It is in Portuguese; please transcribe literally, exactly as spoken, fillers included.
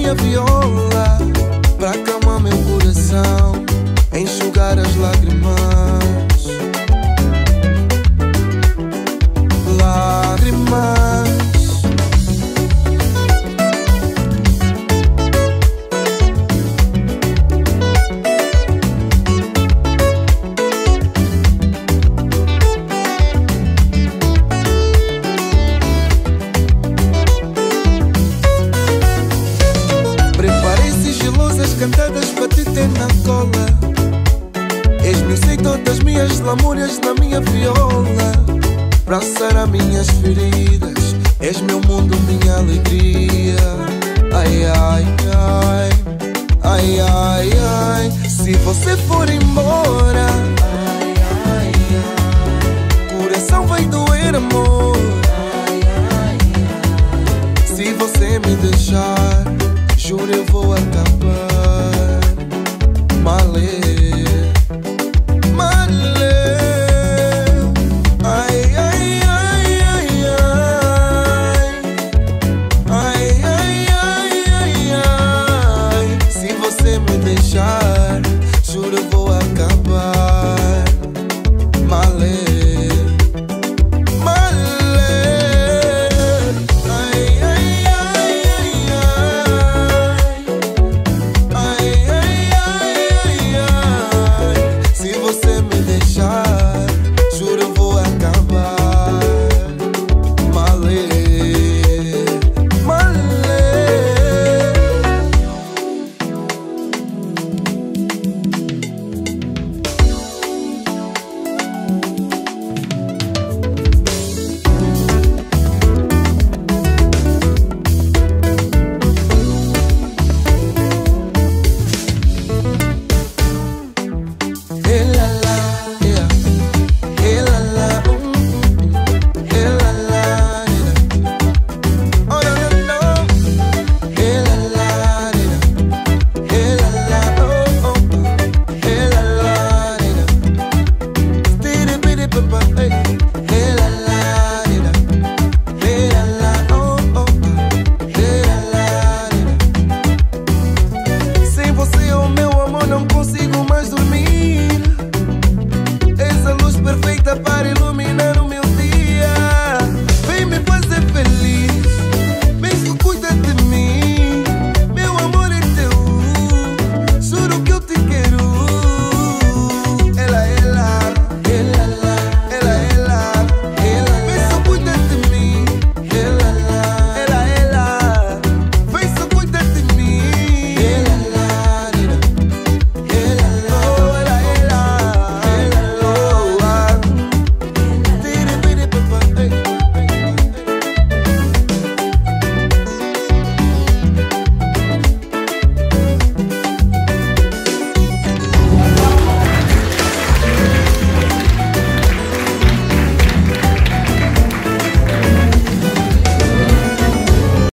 minha viola, pra acalmar meu coração, enxugar as lágrimas. Lágrimas. Cantadas para te ter na cola. Esmiucei todas minhas lamúrias na minha viola, pra sarar minhas feridas. És meu mundo, minha alegria. Ai, ai, ai, ai, ai, ai. Se você for embora, ai, ai, ai, coração vai doer, amor. Ai, ai, ai. Se você me deixar, juro eu vou acabar.